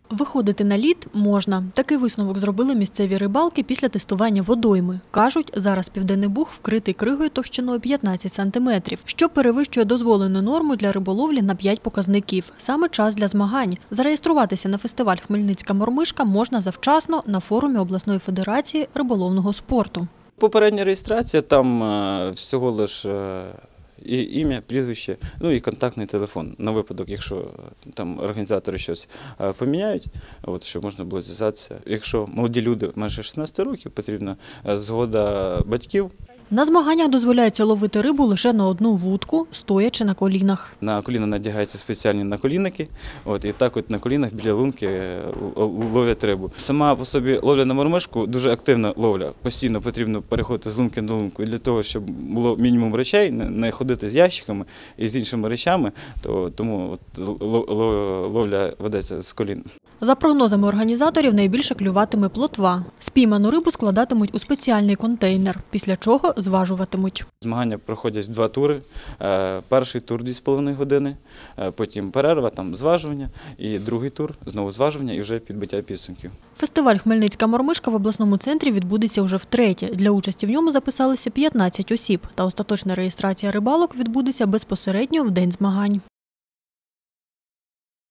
Виходити на лід можна. Такий висновок зробили місцеві рибалки після тестування водойми. Кажуть, зараз Південний Буг вкритий кригою товщиною 15 сантиметрів, що перевищує дозволену норму для риболовлі на 5 показників. Саме час для змагань. Зареєструватися на фестиваль «Хмельницька мормишка» можна завчасно на форумі обласної федерації риболовного спорту. Попередня реєстрація, там всього лише ім'я, прізвище, ну і контактний телефон на випадок, якщо там організатори щось поміняють, щоб можна було зв'язатися. Якщо молоді люди майже 16 років, потрібна згода батьків. На змаганнях дозволяється ловити рибу лише на одну вудку, стоячи на колінах. На коліна надягаються спеціальні наколінники, і так на колінах біля лунки ловлять рибу. Сама по собі ловля на мормишку дуже активна ловля. Постійно потрібно переходити з лунки на лунку. І для того, щоб було мінімум речей, не ходити з ящиками і з іншими речами, тому ловля ведеться з колін. За прогнозами організаторів, найбільше клюватиме плотва. Спійману рибу складатимуть у спеціальний контейнер, після чого зважуватимуть. Змагання проходять в 2 тури. Перший тур – 2,5 години, потім перерва, там зважування, і другий тур – знову зважування і вже підбиття підсумків. Фестиваль «Хмельницька мормишка» в обласному центрі відбудеться вже втретє. Для участі в ньому записалися 15 осіб, та остаточна реєстрація рибалок відбудеться безпосередньо в день змагань.